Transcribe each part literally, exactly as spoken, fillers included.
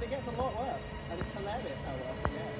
it gets a lot worse, and it's hilarious how worse it gets.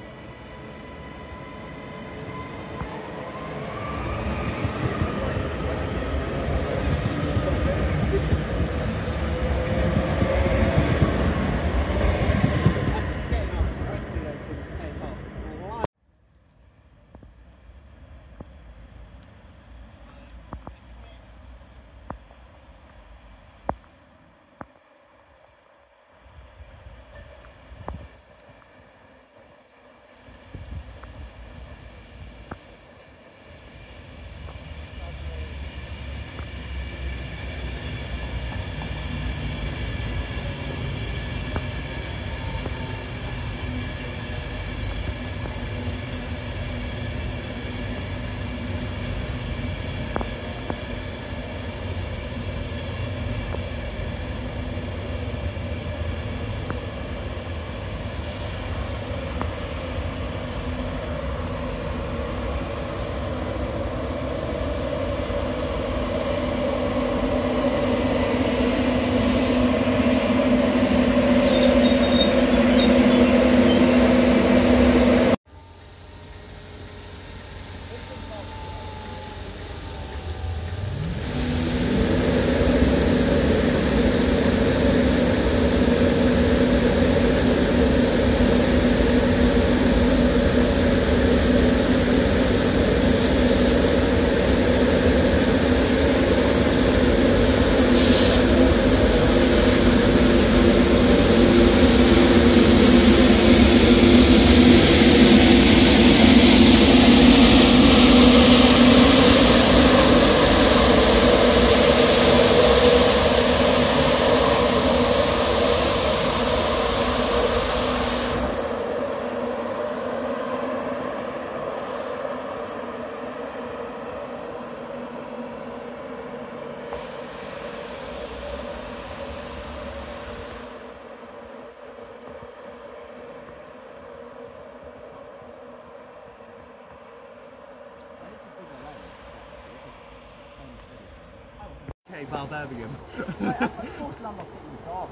Okay, Val Birmingham. Like, that's like forced landlocked in the car.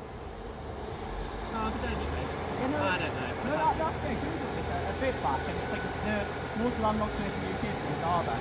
Oh, potentially. You know, I don't know. No, that, that's very good. It's a, a bit back, and it's like the most landlocked place in the U K is in Garda.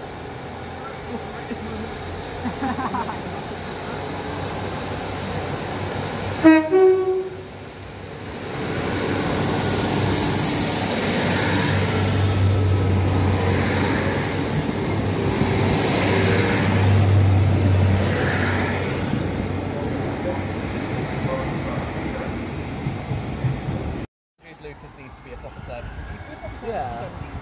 Lucas needs to be a proper service. It needs to be a proper service. Yeah.